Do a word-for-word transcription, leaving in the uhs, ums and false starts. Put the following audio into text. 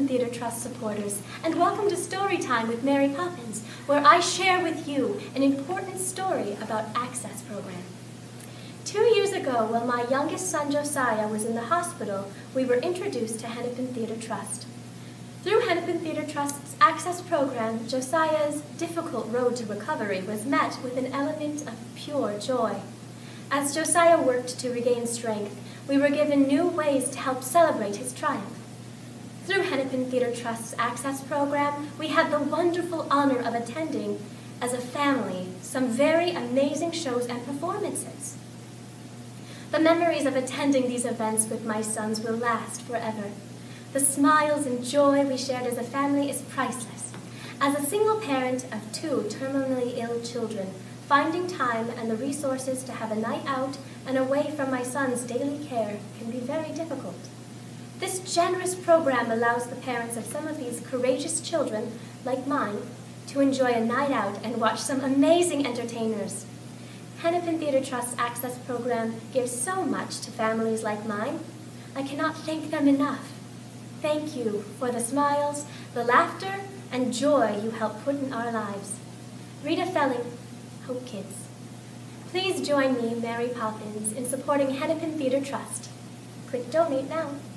Hennepin Theatre Trust supporters, and welcome to Storytime with Mary Poppins, where I share with you an important story about Access Program. Two years ago, while my youngest son Josiah was in the hospital, we were introduced to Hennepin Theatre Trust. Through Hennepin Theatre Trust's Access Program, Josiah's difficult road to recovery was met with an element of pure joy. As Josiah worked to regain strength, we were given new ways to help celebrate his triumph. Through Hennepin Theatre Trust's Access Program, we had the wonderful honor of attending, as a family, some very amazing shows and performances. The memories of attending these events with my sons will last forever. The smiles and joy we shared as a family is priceless. As a single parent of two terminally ill children, finding time and the resources to have a night out and away from my son's daily care can be very difficult. This generous program allows the parents of some of these courageous children, like mine, to enjoy a night out and watch some amazing entertainers. Hennepin Theatre Trust's Access Program gives so much to families like mine. I cannot thank them enough. Thank you for the smiles, the laughter, and joy you help put in our lives. Rita Felling, Hope Kids. Please join me, Mary Poppins, in supporting Hennepin Theatre Trust. Click Donate now.